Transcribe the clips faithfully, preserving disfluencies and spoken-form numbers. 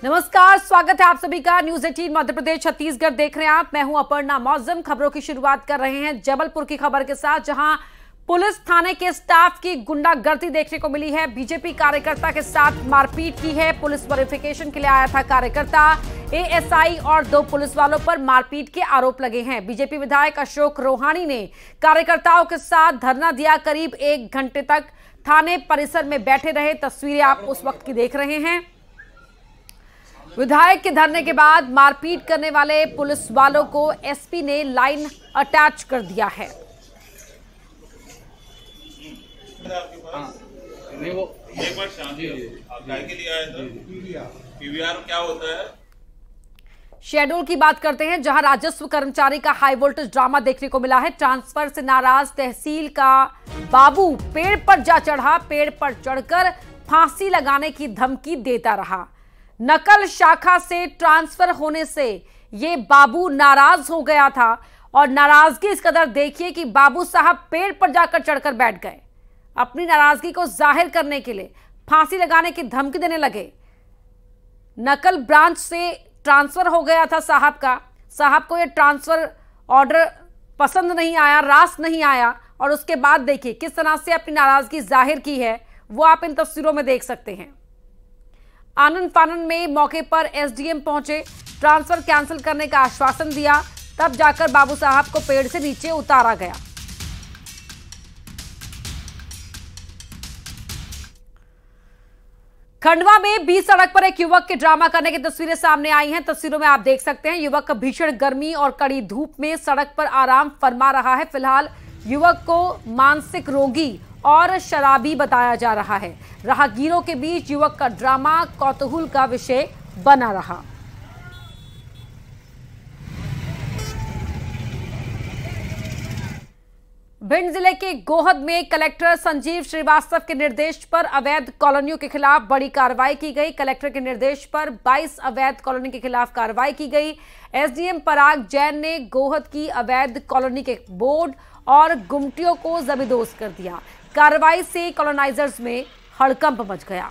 नमस्कार, स्वागत है आप सभी का न्यूज अठारह मध्य प्रदेश छत्तीसगढ़ देख रहे हैं आप। मैं हूं अपर्णा मौजम। खबरों की शुरुआत कर रहे हैं जबलपुर की खबर के साथ, जहां पुलिस थाने के स्टाफ की गुंडागर्दी देखने को मिली है। बीजेपी कार्यकर्ता के साथ मारपीट की है। पुलिस वेरिफिकेशन के लिए आया था कार्यकर्ता। एएसआई और दो पुलिस वालों पर मारपीट के आरोप लगे हैं। बीजेपी विधायक अशोक रोहानी ने कार्यकर्ताओं के साथ धरना दिया। करीब एक घंटे तक थाने परिसर में बैठे रहे। तस्वीरें आप उस वक्त की देख रहे हैं। विधायक के धरने के बाद मारपीट करने वाले पुलिस वालों को एसपी ने लाइन अटैच कर दिया है। नहीं वो एक बार शांति आप गाय के लिए आए थे। पीवीआर क्या होता है? शेड्यूल की बात करते हैं, जहां राजस्व कर्मचारी का हाई वोल्टेज ड्रामा देखने को मिला है। ट्रांसफर से नाराज तहसील का बाबू पेड़ पर जा चढ़ा। पेड़ पर चढ़कर फांसी लगाने की धमकी देता रहा। नकल शाखा से ट्रांसफर होने से ये बाबू नाराज हो गया था और नाराजगी इस कदर देखिए कि बाबू साहब पेड़ पर जाकर चढ़कर बैठ गए। अपनी नाराजगी को जाहिर करने के लिए फांसी लगाने की धमकी देने लगे। नकल ब्रांच से ट्रांसफर हो गया था साहब का। साहब को ये ट्रांसफर ऑर्डर पसंद नहीं आया, रास नहीं आया, और उसके बाद देखिए किस तरह से अपनी नाराजगी जाहिर की है, वो आप इन तस्वीरों में देख सकते हैं। आनंद फानन में मौके पर एसडीएम पहुंचे। ट्रांसफर कैंसिल करने का आश्वासन दिया, तब जाकर बाबू साहब को पेड़ से नीचे उतारा गया। खंडवा में बीच सड़क पर एक युवक के ड्रामा करने की तस्वीरें सामने आई हैं। तस्वीरों में आप देख सकते हैं युवक भीषण गर्मी और कड़ी धूप में सड़क पर आराम फरमा रहा है। फिलहाल युवक को मानसिक रोगी और शराबी बताया जा रहा है। राहगीरों के बीच युवक का ड्रामा कौतूहल का विषय बना रहा। भिंड जिले के गोहद में कलेक्टर संजीव श्रीवास्तव के निर्देश पर अवैध कॉलोनियों के खिलाफ बड़ी कार्रवाई की गई। कलेक्टर के निर्देश पर बाईस अवैध कॉलोनी के खिलाफ कार्रवाई की गई। एसडीएम पराग जैन ने गोहद की अवैध कॉलोनी के बोर्ड और गुमटियों को जमींदोज कर दिया। कार्रवाई से कॉलोनाइजर्स में हड़कंप मच गया।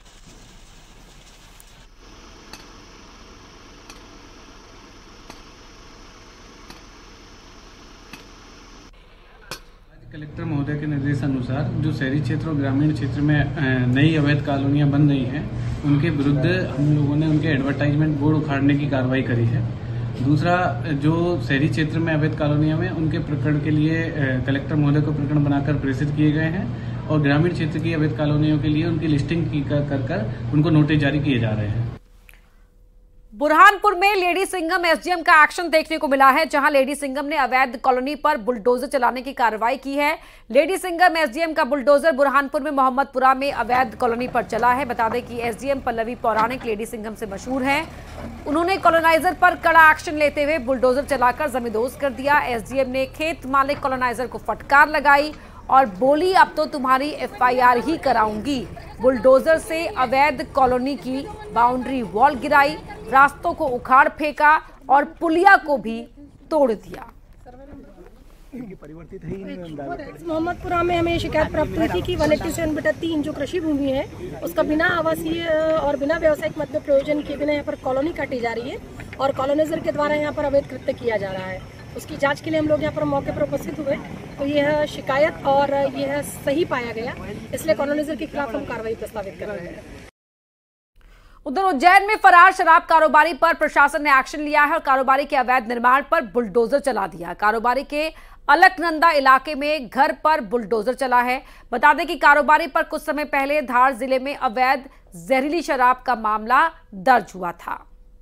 कलेक्टर महोदय के निर्देशानुसार जो शहरी क्षेत्र और ग्रामीण क्षेत्र में नई अवैध कॉलोनियां बन रही हैं, उनके विरुद्ध हम लोगों ने उनके एडवर्टाइजमेंट बोर्ड उखाड़ने की कार्रवाई करी है। दूसरा, जो शहरी क्षेत्र में अवैध कॉलोनियां में उनके प्रकरण के लिए कलेक्टर महोदय को प्रकरण बनाकर प्रेषित किए गए हैं, और ग्रामीण क्षेत्र की अवैध कॉलोनियों के लिए उनकी लिस्टिंग की कर कर, कर उनको नोटिस जारी किए जा रहे हैं। बुरहानपुर में लेडी सिंघम एसडीएम का एक्शन देखने को मिला है, जहां लेडी सिंघम ने अवैध कॉलोनी पर बुलडोजर चलाने की कार्रवाई की है। लेडी सिंघम एसडीएम का बुलडोजर बुरहानपुर में मोहम्मदपुरा में अवैध कॉलोनी पर चला है। बता दें कि एसडीएम पल्लवी पौराणिक लेडी सिंघम से मशहूर हैं। उन्होंने कॉलोनाइजर पर कड़ा एक्शन लेते हुए बुलडोजर चलाकर जमींदोज कर दिया। एसडीएम ने खेत मालिक कॉलोनाइजर को फटकार लगाई और बोली, अब तो तुम्हारी एफआईआर ही कराऊंगी। बुलडोजर से अवैध कॉलोनी की बाउंड्री वॉल गिराई, रास्तों को उखाड़ फेंका और पुलिया को भी तोड़ दिया। मोहम्मदपुरा में हमें शिकायत प्राप्त हुई थी कि वन एट्टी सेवन बटा तीन जो कृषि भूमि है, उसका बिना आवासीय और बिना व्यावसायिक मत प्रयोजन के बिना यहाँ पर कॉलोनी काटी जा रही है और कॉलोनाइजर के द्वारा यहाँ पर अवैध कृत्य किया जा रहा है। उसकी जांच के लिए हम लोग यहाँ पर मौके पर उपस्थित हुए, तो यह शिकायत और यह सही पाया गया, इसलिए कॉलोनाइजर के खिलाफ हम कार्रवाई प्रस्तावित कर रहे हैं। उधर उज्जैन में फरार शराब कारोबारी पर प्रशासन ने एक्शन लिया है और कारोबारी के अवैध निर्माण पर बुलडोजर चला दिया। कारोबारी के अलकनंदा इलाके में घर पर बुलडोजर चला है। बता दें कि कारोबारी पर कुछ समय पहले धार जिले में अवैध जहरीली शराब का मामला दर्ज हुआ था।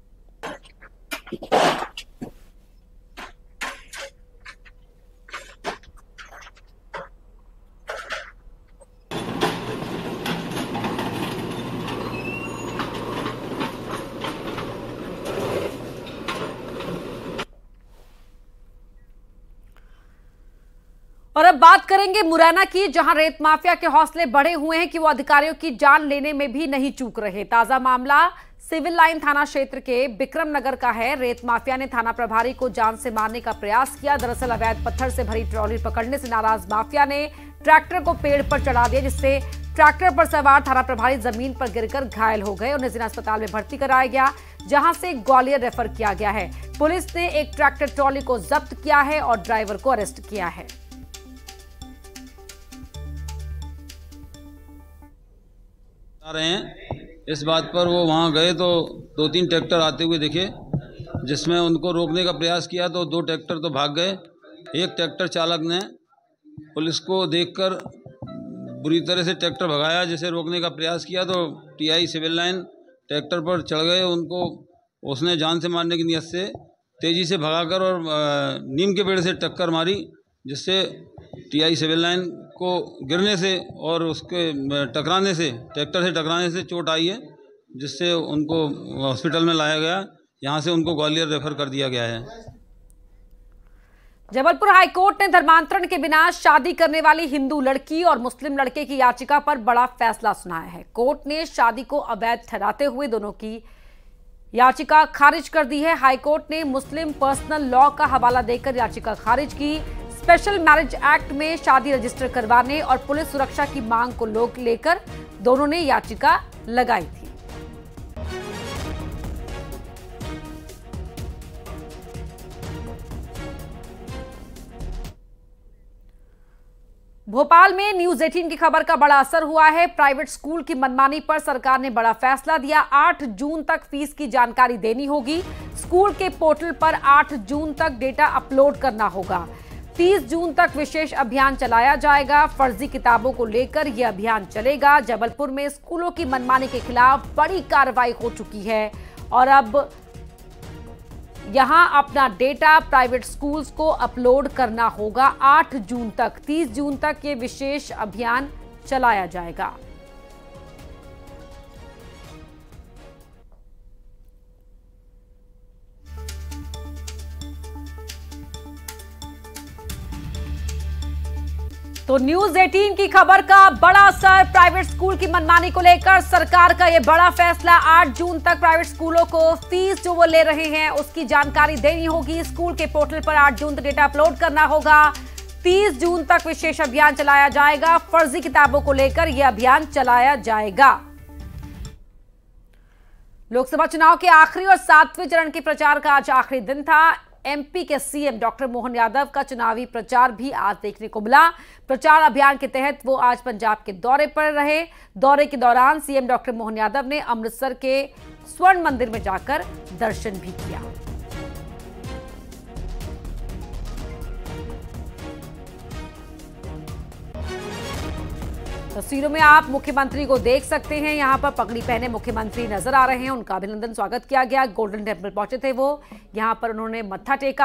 और अब बात करेंगे मुरैना की, जहां रेत माफिया के हौसले बढ़े हुए हैं कि वो अधिकारियों की जान लेने में भी नहीं चूक रहे। ताजा मामला सिविल लाइन थाना क्षेत्र के बिक्रम नगर का है। रेत माफिया ने थाना प्रभारी को जान से मारने का प्रयास किया। दरअसल अवैध पत्थर से भरी ट्रॉली पकड़ने से नाराज माफिया ने ट्रैक्टर को पेड़ पर चढ़ा दिया, जिससे ट्रैक्टर पर सवार थाना प्रभारी जमीन पर गिरकर घायल हो गए। उन्हें जिला अस्पताल में भर्ती कराया गया, जहां से ग्वालियर रेफर किया गया है। पुलिस ने एक ट्रैक्टर ट्रॉली को जब्त किया है और ड्राइवर को अरेस्ट किया है। आ रहे हैं इस बात पर वो वहां गए तो दो तीन ट्रैक्टर आते हुए दिखे, जिसमें उनको रोकने का प्रयास किया तो दो ट्रैक्टर तो भाग गए। एक ट्रैक्टर चालक ने पुलिस को देखकर बुरी तरह से ट्रैक्टर भगाया, जिसे रोकने का प्रयास किया तो टीआई सिविल लाइन ट्रैक्टर पर चढ़ गए। उनको उसने जान से मारने की नीयत से तेज़ी से भगाकर और नीम के पेड़ से टक्कर मारी, जिससे टीआई सिविल लाइन को गिरने से और उसके टकराने से ट्रैक्टर से टकराने से चोट आई है, जिससे उनको हॉस्पिटल में लाया गया। यहाँ से उनको ग्वालियर रेफर कर दिया गया है। जबलपुर हाईकोर्ट ने धर्मांतरण के बिना शादी करने वाली हिंदू लड़की और मुस्लिम लड़के की याचिका पर बड़ा फैसला सुनाया है। कोर्ट ने शादी को अवैध ठहराते हुए दोनों की याचिका खारिज कर दी है। हाईकोर्ट ने मुस्लिम पर्सनल लॉ का हवाला देकर याचिका खारिज की। स्पेशल मैरिज एक्ट में शादी रजिस्टर करवाने और पुलिस सुरक्षा की मांग को लोग लेकर दोनों ने याचिका लगाई थी। भोपाल में न्यूज अठारह की खबर का बड़ा असर हुआ है। प्राइवेट स्कूल की मनमानी पर सरकार ने बड़ा फैसला दिया। आठ जून तक फीस की जानकारी देनी होगी। स्कूल के पोर्टल पर आठ जून तक डेटा अपलोड करना होगा। तीस जून तक विशेष अभियान चलाया जाएगा। फर्जी किताबों को लेकर यह अभियान चलेगा। जबलपुर में स्कूलों की मनमानी के खिलाफ बड़ी कार्रवाई हो चुकी है और अब यहां अपना डेटा प्राइवेट स्कूल्स को अपलोड करना होगा। आठ जून तक, तीस जून तक ये विशेष अभियान चलाया जाएगा। तो न्यूज अठारह की खबर का बड़ा असर। प्राइवेट स्कूल की मनमानी को लेकर सरकार का यह बड़ा फैसला। आठ जून तक प्राइवेट स्कूलों को फीस जो वो ले रहे हैं उसकी जानकारी देनी होगी। स्कूल के पोर्टल पर आठ जून तक डेटा अपलोड करना होगा। तीस जून तक विशेष अभियान चलाया जाएगा। फर्जी किताबों को लेकर यह अभियान चलाया जाएगा। लोकसभा चुनाव के आखिरी और सातवें चरण के प्रचार का आज आखिरी दिन था। एमपी के सीएम डॉक्टर मोहन यादव का चुनावी प्रचार भी आज देखने को मिला। प्रचार अभियान के तहत वो आज पंजाब के दौरे पर रहे। दौरे के दौरान सीएम डॉक्टर मोहन यादव ने अमृतसर के स्वर्ण मंदिर में जाकर दर्शन भी किया। तस्वीरों में आप मुख्यमंत्री को देख सकते हैं। यहां पर पगड़ी पहने मुख्यमंत्री नजर आ रहे हैं। उनका अभिनंदन स्वागत किया गया। गोल्डन टेम्पल पहुंचे थे वो, यहां पर उन्होंने मत्था टेका।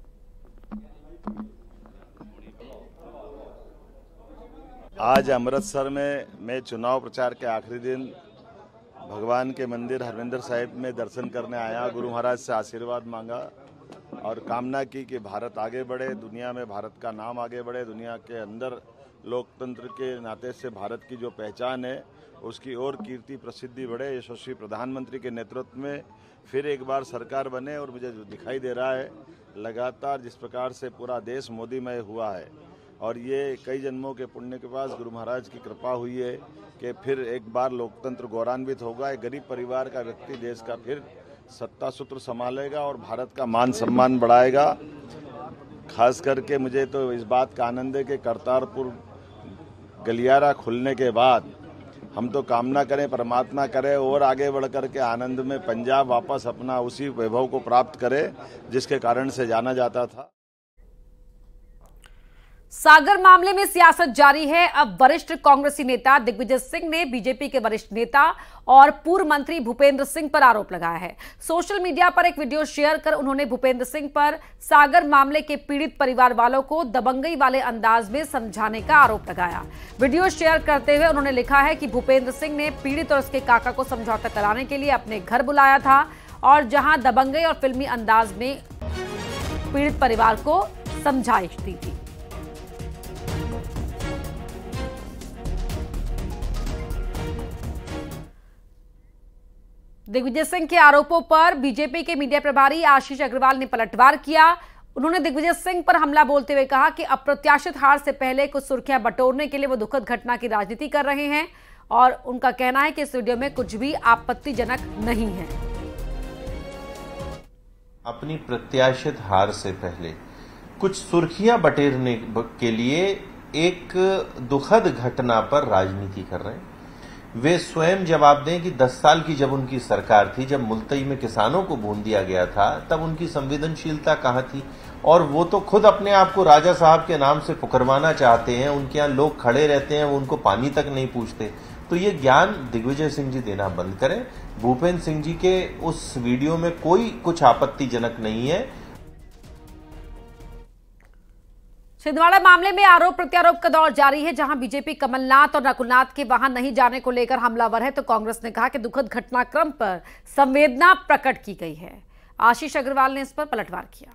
आज अमृतसर में मैं चुनाव प्रचार के आखिरी दिन भगवान के मंदिर हरमिंदर साहिब में दर्शन करने आया। गुरु महाराज से आशीर्वाद मांगा और कामना की कि भारत आगे बढ़े, दुनिया में भारत का नाम आगे बढ़े, दुनिया के अंदर लोकतंत्र के नाते से भारत की जो पहचान है उसकी और कीर्ति प्रसिद्धि बढ़े। यशस्वी प्रधानमंत्री के नेतृत्व में फिर एक बार सरकार बने और मुझे जो दिखाई दे रहा है लगातार जिस प्रकार से पूरा देश मोदीमय हुआ है और ये कई जन्मों के पुण्य के पास गुरु महाराज की कृपा हुई है कि फिर एक बार लोकतंत्र गौरवान्वित होगा। एक गरीब परिवार का व्यक्ति देश का फिर सत्ता सूत्र संभालेगा और भारत का मान सम्मान बढ़ाएगा। खास करके मुझे तो इस बात का आनंद है कि करतारपुर गलियारा खुलने के बाद हम तो कामना करें, परमात्मा करे और आगे बढ़ कर के आनंद में पंजाब वापस अपना उसी वैभव को प्राप्त करे जिसके कारण से जाना जाता था। सागर मामले में सियासत जारी है। अब वरिष्ठ कांग्रेसी नेता दिग्विजय सिंह ने बीजेपी के वरिष्ठ नेता और पूर्व मंत्री भूपेंद्र सिंह पर आरोप लगाया है। सोशल मीडिया पर एक वीडियो शेयर कर उन्होंने भूपेंद्र सिंह पर सागर मामले के पीड़ित परिवार वालों को दबंगई वाले अंदाज में समझाने का आरोप लगाया। वीडियो शेयर करते हुए उन्होंने लिखा है कि भूपेंद्र सिंह ने पीड़ित और उसके काका को समझौता कराने के लिए अपने घर बुलाया था और जहां दबंगई और फिल्मी अंदाज में पीड़ित परिवार को समझाइश दी थी। दिग्विजय सिंह के आरोपों पर बीजेपी के मीडिया प्रभारी आशीष अग्रवाल ने पलटवार किया। उन्होंने दिग्विजय सिंह पर हमला बोलते हुए कहा कि अप्रत्याशित हार से पहले कुछ सुर्खियां बटोरने के लिए वो दुखद घटना की राजनीति कर रहे हैं और उनका कहना है कि इस वीडियो में कुछ भी आपत्तिजनक नहीं है। अपनी प्रत्याशित हार से पहले कुछ सुर्खियां बटोरने के लिए एक दुखद घटना पर राजनीति कर रहे हैं। वे स्वयं जवाब दें कि दस साल की जब उनकी सरकार थी, जब मुल्तई में किसानों को भून दिया गया था, तब उनकी संवेदनशीलता कहां थी। और वो तो खुद अपने आप को राजा साहब के नाम से पुकरवाना चाहते हैं। उनके यहाँ लोग खड़े रहते हैं, वो उनको पानी तक नहीं पूछते। तो ये ज्ञान दिग्विजय सिंह जी देना बंद करें। भूपेंद्र सिंह जी के उस वीडियो में कोई कुछ आपत्तिजनक नहीं है। छिंदवाड़ा मामले में आरोप प्रत्यारोप का दौर जारी है। जहां बीजेपी कमलनाथ और नकुलनाथ के वहां नहीं जाने को लेकर हमलावर है, तो कांग्रेस ने कहा कि दुखद घटनाक्रम पर संवेदना प्रकट की गई है। आशीष अग्रवाल ने इस पर पलटवार किया।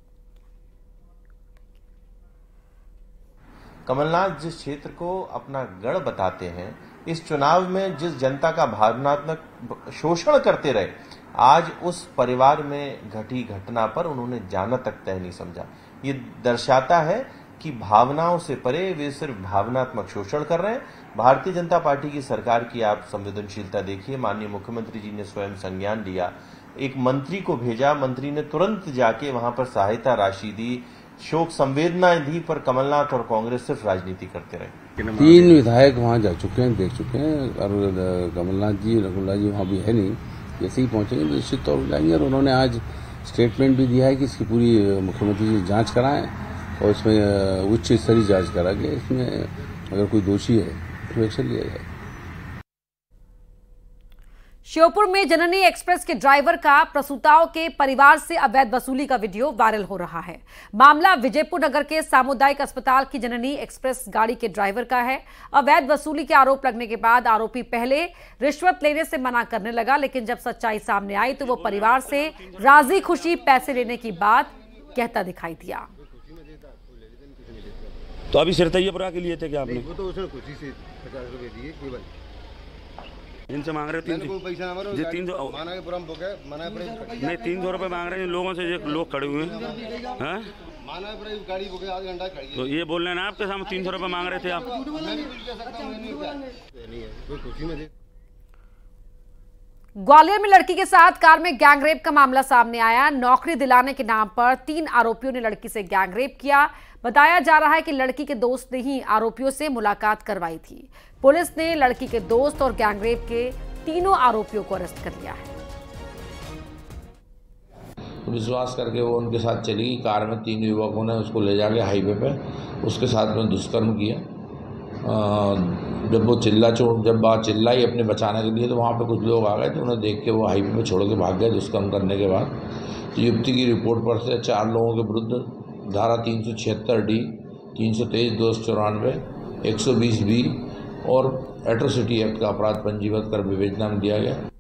कमलनाथ जिस क्षेत्र को अपना गढ़ बताते हैं, इस चुनाव में जिस जनता का भावनात्मक शोषण करते रहे, आज उस परिवार में घटी घटना पर उन्होंने जाना तक तय नहीं समझा। ये दर्शाता है कि भावनाओं से परे वे सिर्फ भावनात्मक शोषण कर रहे हैं। भारतीय जनता पार्टी की सरकार की आप संवेदनशीलता देखिए। माननीय मुख्यमंत्री जी ने स्वयं संज्ञान लिया, एक मंत्री को भेजा, मंत्री ने तुरंत जाके वहां पर सहायता राशि दी, शोक संवेदनाएं दी, पर कमलनाथ और कांग्रेस सिर्फ राजनीति करते रहे। तीन विधायक वहां जा चुके हैं, देख चुके हैं, और कमलनाथ जी रघुनाथ जी वहां भी है नहीं। जैसे ही पहुंचेंगे तो निश्चित तौर पर जाएंगे। और उन्होंने आज स्टेटमेंट भी दिया है कि इसकी पूरी मुख्यमंत्री जी जांच कराएं और इसमें उच्च स्तरीय जांच करा के इसमें अगर कोई दोषी है तो एक्शन लिया जाए। श्योपुर में जननी एक्सप्रेस के ड्राइवर का प्रसूताओं के परिवार से अवैध वसूली का वीडियो वायरल हो रहा है। मामला विजयपुर नगर के सामुदायिक अस्पताल की जननी एक्सप्रेस गाड़ी के ड्राइवर का है। अवैध वसूली के आरोप लगने के बाद आरोपी पहले रिश्वत लेने से मना करने लगा, लेकिन जब सच्चाई सामने आई तो वो परिवार से राजी खुशी पैसे लेने की बात कहता दिखाई दिया। तो अभी सिरतैयपुरा के लिए थे क्या आपने? वो तो उसने खुशी से पचास रुपए दिए केवल। इनसे मांग रहे तीन सौ पैसा जी तीन सौ माना के पुरम बुक है, माना पर नहीं तीन सौ रुपये मांग रहे हैं लोगों से। जो लोग खड़े हुए हैं, माना पर गाड़ी बुक है, आधा घंटा खड़ी है। तो ये बोल रहे हैं ना आपके सामने तीन सौ रुपये मांग रहे थे आप? खुशी में ग्वालियर में लड़की के साथ कार में गैंगरेप का मामला सामने आया। नौकरी दिलाने के नाम पर तीन आरोपियों ने लड़की से गैंगरेप किया। बताया जा रहा है कि लड़की के दोस्त ने ही आरोपियों से मुलाकात करवाई थी। पुलिस ने लड़की के दोस्त और गैंगरेप के तीनों आरोपियों को अरेस्ट कर लिया है। विश्वास करके वो उनके साथ चली गई। कार में तीन युवकों ने उसको ले जाके हाईवे पे उसके साथ में दुष्कर्म किया। जब वो चिल्ला चोट जब बात चिल्लाई अपने बचाने के लिए, तो वहाँ पे कुछ लोग आ गए, तो उन्हें देख के वो हाईवे पे छोड़ के भाग गए दुष्कर्म करने के बाद। तो युवती की रिपोर्ट पर से चार लोगों के विरुद्ध धारा तीन सौ छिहत्तर डी, तीन सौ तेईस दो सौ चौरानवे, एक सौ बीस बी और एट्रोसिटी एक्ट का अपराध पंजीबद्ध कर विवेचना में दिया गया।